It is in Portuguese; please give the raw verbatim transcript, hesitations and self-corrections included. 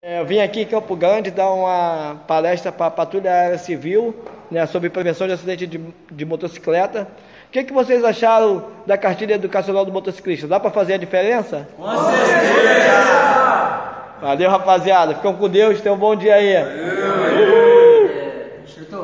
É, eu vim aqui em Campo Grande dar uma palestra para a Patrulha Aérea Civil, né, sobre prevenção de acidente de, de motocicleta. O que, que vocês acharam da cartilha educacional do motociclista? Dá para fazer a diferença? Com certeza! Valeu, rapaziada. Ficam com Deus. Tenham um bom dia aí. Valeu.